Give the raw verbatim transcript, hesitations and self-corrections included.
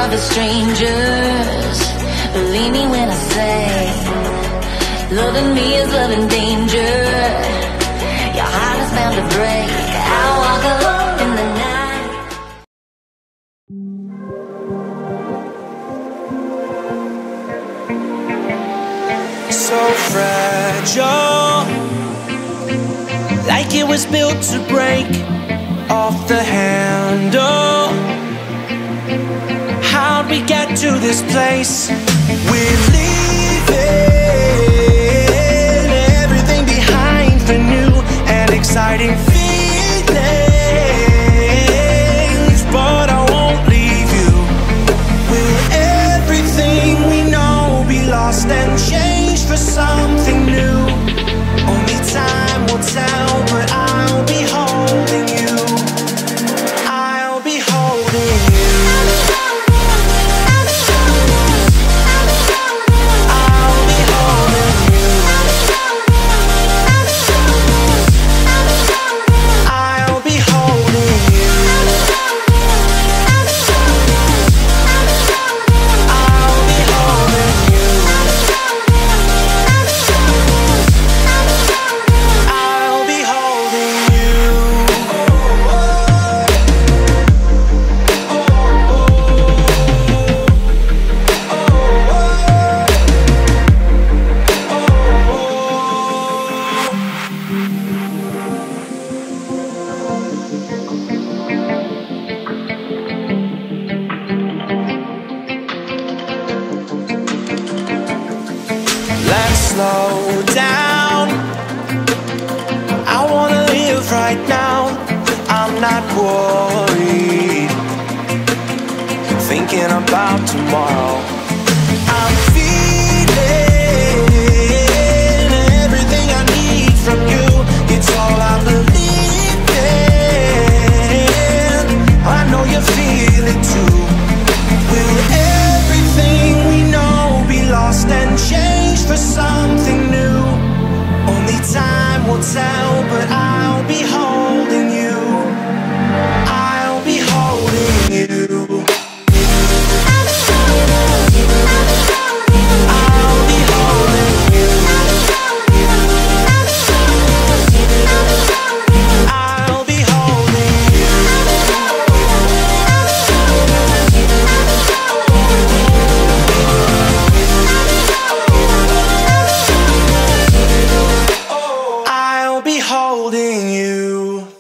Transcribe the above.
are the strangers. Believe me when I say, loving me is loving danger. Your heart is bound to break. I walk alone in the night. So fragile, like it was built to break off the handle. How'd we get to this place? We're leaving everything behind for new and exciting feelings, but I won't leave you. Will everything we know be lost and changed for something new? Only time will tell, but I'll be holding you. I'll be holding you. I'll be holding you. I'll be holding you. I'll be holding you. I'll be holding you. Let's slow down. I wanna live right now. I'm not worried, thinking about tomorrow. I'm feeling everything I need from you. It's all I believe in. I know you feel it too. Will everything we know be lost and changed for something new? Only time will tell, but I'll be holding you. I'll be holding you. I'll be holding you. I'll be holding you. I'll be holding you.